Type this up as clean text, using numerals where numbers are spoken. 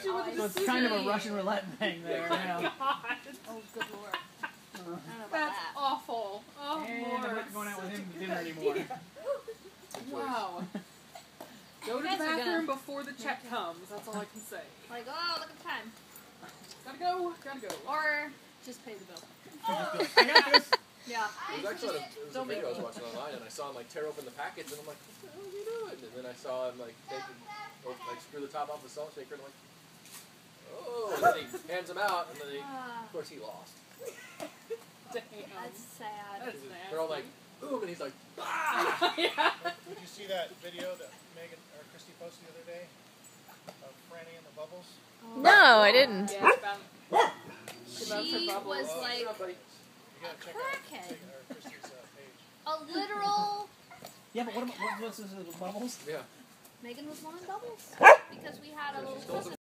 you with the So it's kind of a Russian roulette thing there. Oh my Yeah. God. Oh, good lord. I don't know about That's that. awful. Oh, And Lord. I'm not going out with him to dinner anymore. Wow. Go to the guys are bathroom gonna- before the check comes. That's all I can say. Like, oh, look at the time. Gotta go. Gotta go. Or just pay the bill. I got this. Yeah. It was actually it was a video I was watching online, and I saw him like tear open the package, and I'm like, what the hell is he doing? And then I saw him like screw the top off the salt shaker, and I'm like, oh, and then he hands him out, and then of course he lost. Damn. That's sad. That's nasty. They're all like, boom, and he's like, bah! Yeah. Did you see that video that Megan or Christy posted the other day of Franny and the bubbles? Oh. No, I didn't. Yeah, it's about, She was like What's up, buddy? You gotta a check crackhead. out Christy's page. A literal. Yeah, but what's this with bubbles? Yeah. Megan was blowing bubbles because we had a little. She stole some